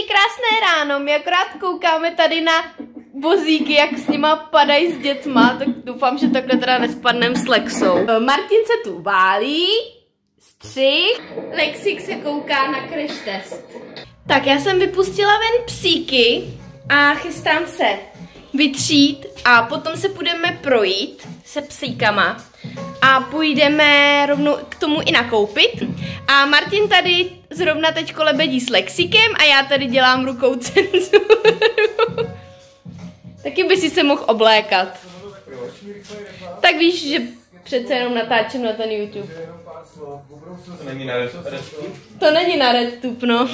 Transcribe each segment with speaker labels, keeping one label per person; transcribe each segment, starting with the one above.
Speaker 1: krásné ráno, my akorát koukáme tady na vozíky, jak s nima padají s dětma, tak doufám, že takhle teda nespadnem s Lexou. Martin se tu válí, střih, Lexik se kouká na crash test. Tak já jsem vypustila ven psíky a chystám se vytřít a potom se budeme projít se psíkama a půjdeme rovnou k tomu i nakoupit. A Martin tady zrovna teďko lebedí s Lexikem a já tady dělám rukou cenzuru. Taky by si se mohl oblékat. Tak víš, že přece jenom natáčím na ten YouTube.
Speaker 2: To není na RedTube?
Speaker 1: To není na RedTube, no.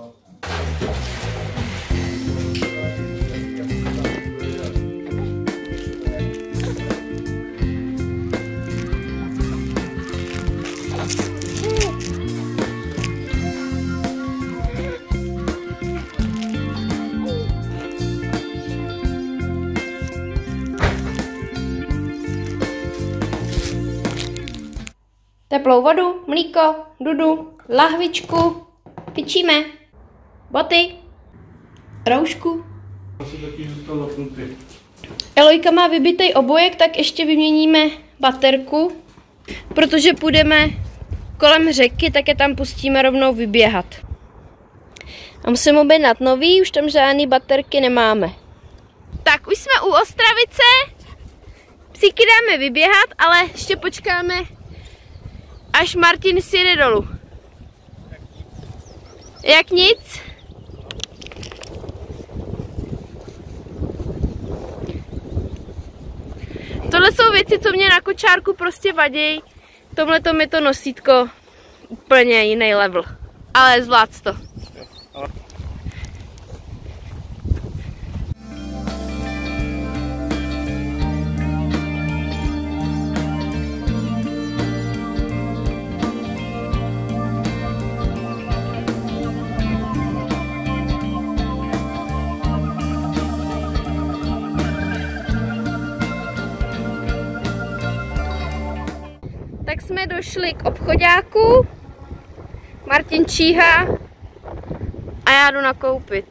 Speaker 1: Teplou vodu, mlíko, dudu, lahvičku, pičíme, boty, roušku. Elojka má vybitej obojek, tak ještě vyměníme baterku, protože půjdeme kolem řeky, tak je tam pustíme rovnou vyběhat. A musím objednat nový, už tam žádný baterky nemáme. Tak už jsme u Ostravice, psíky dáme vyběhat, ale ještě počkáme, až Martin si jde dolů. Jak nic? Tohle jsou věci, co mě na kočárku prostě vadí. Tomhletom je to nosítko úplně jiný level. Ale zvlád to. Tak jsme došli k obchoďáku, Martin číhá a já jdu nakoupit.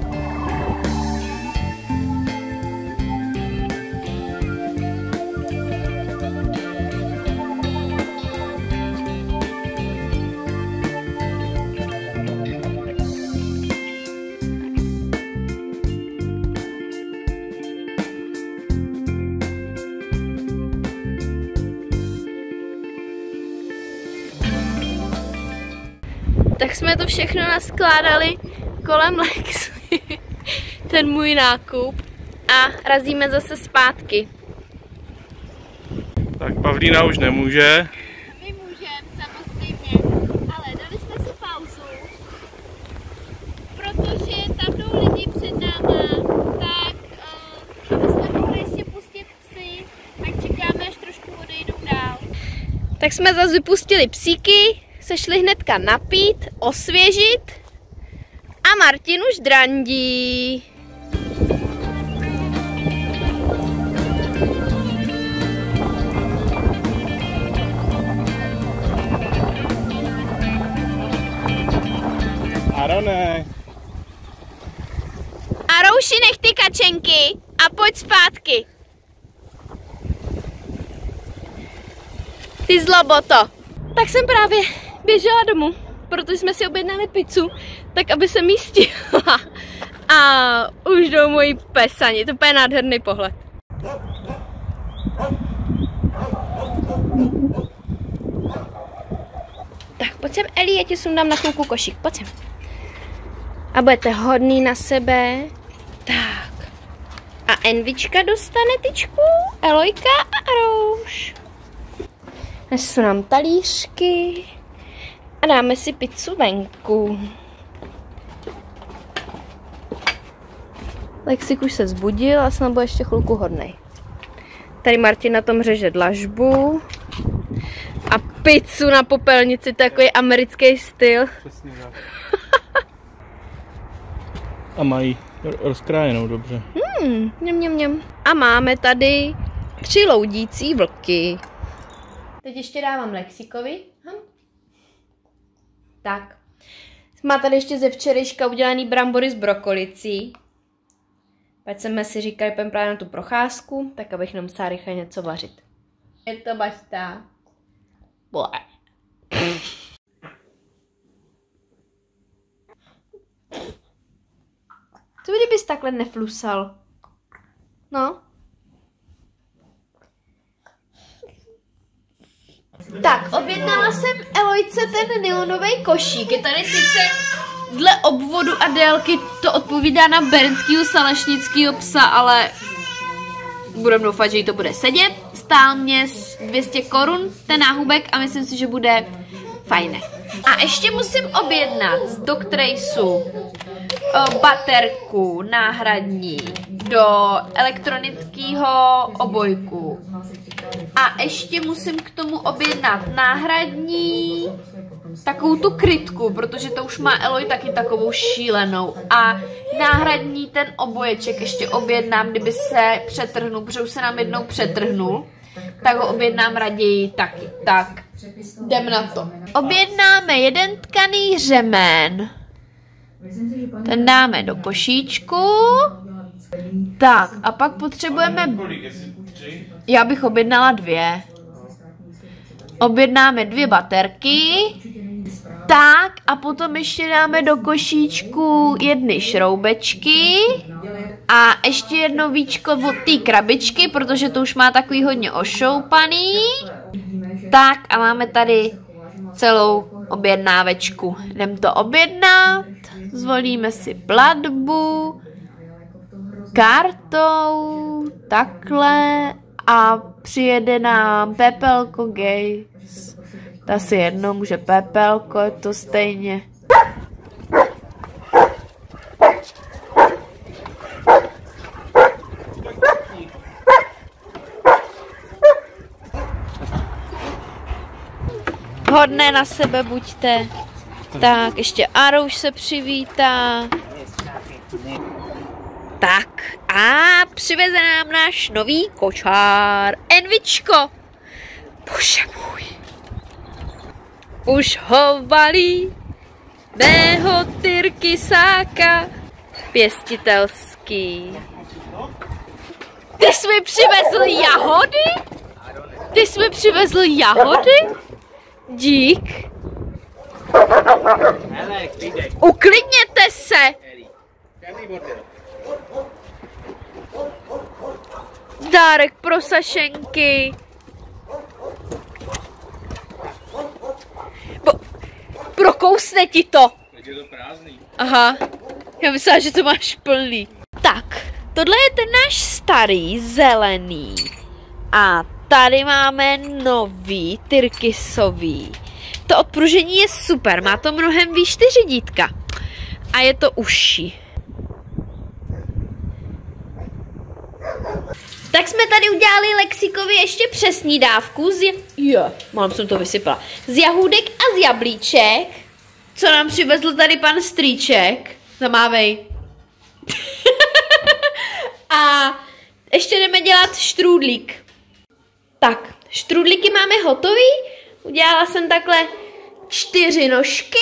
Speaker 1: Tak jsme to všechno naskládali kolem Lexy, ten můj nákup, a razíme zase zpátky.
Speaker 2: Tak Pavlína už nemůže.
Speaker 1: My můžeme, samozřejmě, ale dali jsme si pauzu, protože tam jdou lidi před náma, tak aby jsme mohli ještě pustit psy, tak čekáme, až trošku odejdou dál. Tak jsme zase vypustili psíky, se šli hnedka napít, osvěžit a Martin už drandí.
Speaker 2: Arone.
Speaker 1: Arouši, nech ty kačenky a pojď zpátky. Ty zloboto. Tak jsem právě běžela domů, protože jsme si objednali pizzu, tak aby se mi stihla. A už jdou moji pesani, to je nádherný pohled. Tak pojď sem, Eli, já ti sundám na chvilku košík, pojď sem. A budete hodný na sebe. Tak. A Envička dostane tyčku, Elojka a Arouš. Nesu nám talířky a dáme si pizzu venku. Lexik už se vzbudil a snad bude ještě chvilku hodnej. Tady Martin na tom řeže dlažbu a pizzu na popelnici, takový americký styl.
Speaker 2: Přesně tak. A mají rozkrájenou dobře.
Speaker 1: Mňam. A máme tady 3 loudící vlky. Teď ještě dávám Lexikovi. Tak. Má tady ještě ze včerejška udělaný brambory s brokolicí. Pak jsme si říkali, půjdeme právě na tu procházku, tak abych nemusela rychle něco vařit. Je to basta. Blé. Co kdybys takhle neflusal? No. Tak, objednala jsem Elojce ten nylonový košík. Je tady sice dle obvodu a délky to odpovídá na bernskýho salešnickýho psa, ale budeme doufat, že jí to bude sedět. Stál mě 200 korun ten náhubek a myslím si, že bude fajné. A ještě musím objednat z Doctraceu baterku náhradní do elektronického obojku. A ještě musím k tomu objednat náhradní takovou tu krytku, protože to už má Eloj taky takovou šílenou. A náhradní ten oboječek ještě objednám, kdyby se přetrhnul, protože už se nám jednou přetrhnul, tak ho objednám raději taky. Tak, jdem na to. Objednáme jeden tkaný řemen. Ten dáme do košíčku. Tak, a pak potřebujeme... Já bych objednala 2. Objednáme 2 baterky. Tak, a potom ještě dáme do košíčku 1 šroubečky. A ještě jedno víčko od té krabičky, protože to už má takový hodně ošoupaný. Tak, a máme tady celou objednávečku. Jdem to objednat. Zvolíme si platbu kartou, takhle, a přijede nám Pepelko Gaze. To asi jedno, může Pepelko, je to stejně. Hodné na sebe buďte. Tak, ještě Arouš se přivítá. Tak, a přiveze nám náš nový kočár. Envičko. Bože můj. Už ho valí mého tyrkysáka pěstitelský. Ty jsi mi přivezl jahody? Ty jsi mi přivezl jahody? Dík. Uklidněte se. Dárek pro Sašenky. Prokousne ti to.
Speaker 2: Je to prázdný.
Speaker 1: Aha, já myslela, že to máš plný. Tak, tohle je ten náš starý, zelený. A tady máme nový, tyrkysový. To odpružení je super, má to mnohem výš ty řidítka. A je to užší. Tak jsme tady udělali Lexikovi ještě přesní dávku mám jsem to vysypala. Z jahůdek a z jablíček. Co nám přivezl tady pan strýček. Zamávej. A ještě jdeme dělat štrůdlík. Tak, štrůdlíky máme hotový. Udělala jsem takhle 4 nožky.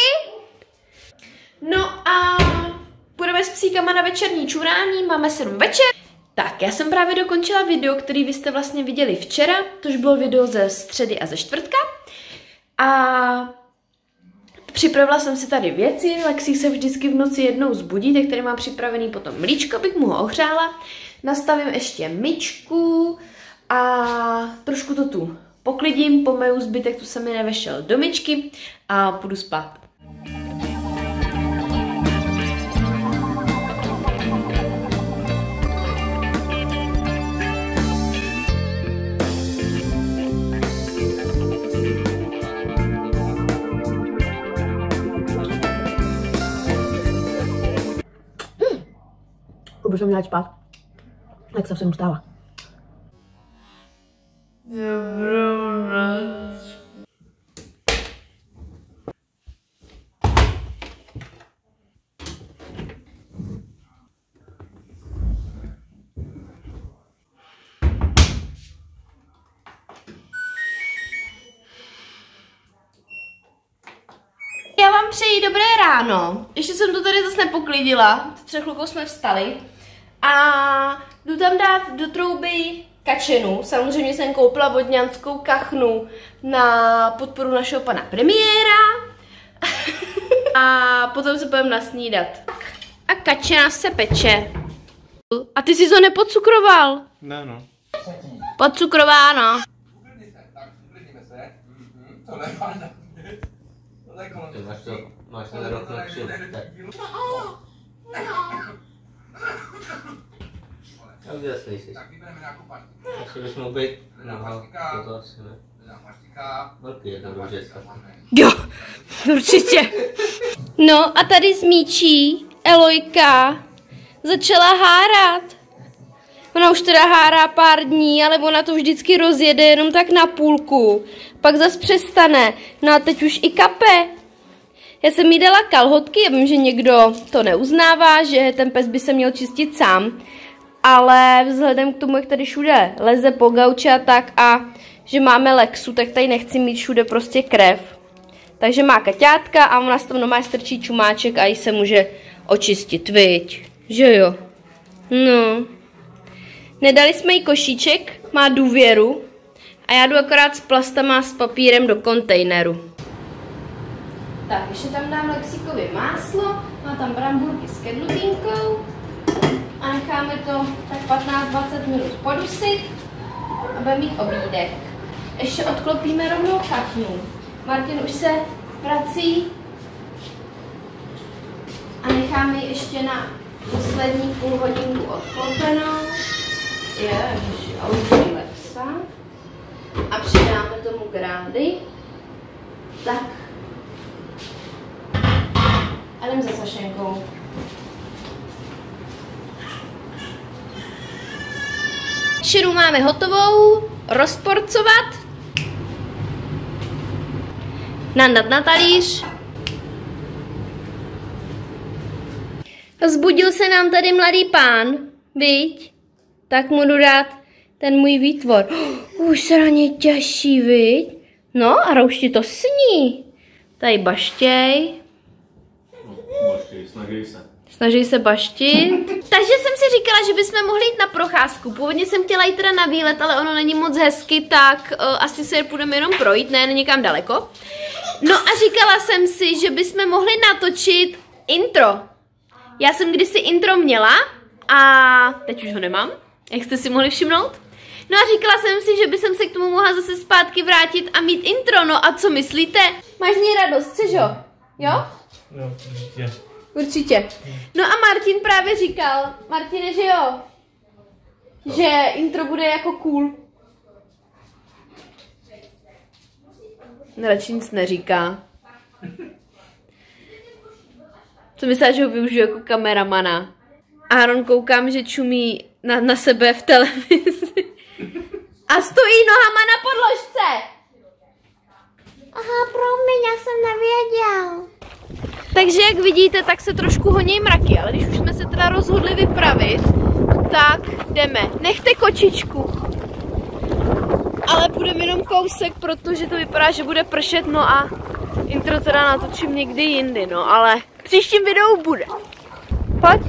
Speaker 1: No a půjdeme s psíkama na večerní čurání, máme 7 večer. Tak, já jsem právě dokončila video, který vy jste vlastně viděli včera, tož bylo video ze středy a ze čtvrtka. A připravila jsem si tady věci, Lexi se vždycky v noci jednou zbudí, tak tady mám připravený potom mlíčko, abych mu ho ohřála. Nastavím ještě myčku a trošku to tu poklidím, pomeju zbytek, tu se mi nevešel do myčky a půjdu spát.
Speaker 3: Už jsem měla spát. Jak se sem stává.
Speaker 1: Já vám přeji dobré ráno. Ještě jsem to tady zase nepoklidila. Před chvilkou jsme vstali. A jdu tam dát do trouby kačenu. Samozřejmě jsem koupila vodňanskou kachnu na podporu našeho pana premiéra. A potom se půjdeme nasnídat. A kačena se peče. A ty jsi to nepodcukroval?
Speaker 2: Ne, no.
Speaker 1: Podcukrováno.
Speaker 4: Máš ten rok na 3. A kde slyšíš? Ještě bys mohl být, no, to asi ne. Velký je to dobře.
Speaker 1: Jo, určitě. No a tady z míčí Elojka začala hárat. Ona už teda hárá pár dní, ale ona to vždycky rozjede jenom tak na půlku. Pak zas přestane. No a teď už i kape. Já jsem jí dala kalhotky, já vím, že někdo to neuznává, že ten pes by se měl čistit sám. Ale vzhledem k tomu, jak tady všude leze po gauči a tak a že máme Lexu, tak tady nechci mít všude prostě krev. Takže má kaťátka a ona s tom doma strčí čumáček a jí se může očistit, viď? Že jo? No. Nedali jsme jí košíček, má důvěru a já jdu akorát s plastama a s papírem do kontejneru. Tak, ještě tam dám Lexíkovi máslo, má tam bramburky s kedlubínkou a necháme to tak 15-20 minut podusit a budeme mít obídek. Ještě odklopíme rovnou kachnu. Martin už se vrací a necháme ji ještě na poslední půl hodinku odklopenou. Ježiši, a už je Lexa. A přidáme tomu grády. Tak. A jdem za Sašenkou. Širu máme hotovou, rozporcovat, nandat na talíř. Zbudil se nám tady mladý pán, viď? Tak mu jdu dát ten můj výtvor. Už se na něj těší, viď? No a roušti to sní. Tady baštěj.
Speaker 2: Baštěj, snaží se.
Speaker 1: Snaží se baštit. Takže jsem si říkala, že bychom mohli jít na procházku. Původně jsem chtěla jít teda na výlet, ale ono není moc hezky, tak asi se půjdeme jenom projít, ne někam daleko. No a říkala jsem si, že bychom mohli natočit intro. Já jsem kdysi intro měla a teď už ho nemám, jak jste si mohli všimnout. No a říkala jsem si, že bych se k tomu mohla zase zpátky vrátit a mít intro. No a co myslíte? Máš z něj radost, cožo? Jo?
Speaker 2: Jo, určitě.
Speaker 1: Určitě. No a Martin právě říkal, Martine, že jo? Že intro bude jako cool. Radši nic neříká. Co myslíš, že ho využiju jako kameramana? Aaron koukám, že čumí na sebe v televizi. A stojí nohama na podložce.
Speaker 3: Aha, promiň, já jsem nevěděl.
Speaker 1: Takže jak vidíte, tak se trošku honí mraky, ale když už jsme se teda rozhodli vypravit, tak jdeme. Nechte kočičku. Ale půjdeme jenom kousek, protože to vypadá, že bude pršet, no a intro teda natočím někdy jindy, no ale v příštím videu bude. Pojď.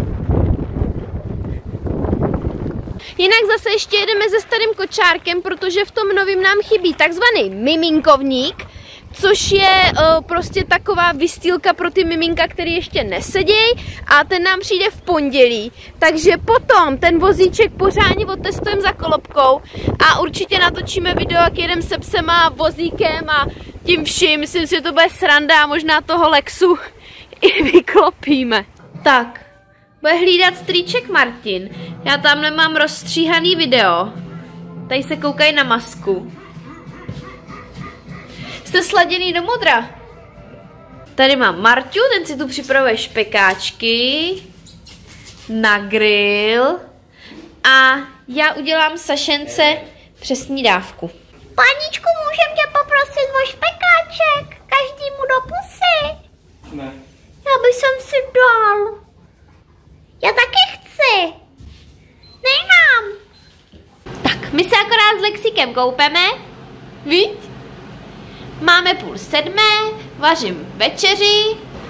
Speaker 1: Jinak zase ještě jedeme se starým kočárkem, protože v tom novým nám chybí takzvaný miminkovník, což je prostě taková vystýlka pro ty miminka, který ještě nesedějí a ten nám přijde v pondělí. Takže potom ten vozíček pořádně otestujeme za kolobkou a určitě natočíme video, jak jedem se psem a vozíkem a tím vším. Myslím si, že to bude sranda a možná toho Lexu i vyklopíme. Tak, bude hlídat strýček Martin. Já tam nemám rozstříhaný video. Tady se koukají na masku. Jste sladěný do modra. Tady mám Marťu, ten si tu připravuje špekáčky na grill a já udělám Sašence přesní dávku.
Speaker 3: Paničku, můžem tě poprosit o špekáček? Každému do pusy.
Speaker 2: Ne.
Speaker 3: Já bych jsem si dal. Já taky chci. Nemám.
Speaker 1: Tak, my se akorát s Lexíkem koupeme. Víš? Máme 6:30, vařím večeři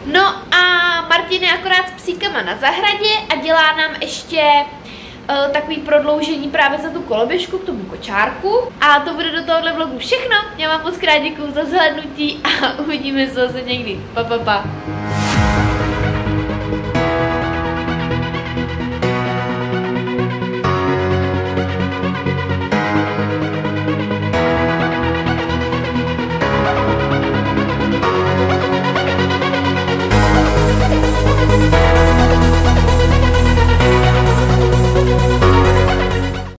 Speaker 1: No a Martin je akorát s psíkama na zahradě a dělá nám ještě takový prodloužení právě za tu koloběžku k tomu kočárku. A to bude do tohohle vlogu všechno. Já vám moc krát děkuju za zhlédnutí a uvidíme se zase někdy. Pa, pa, pa.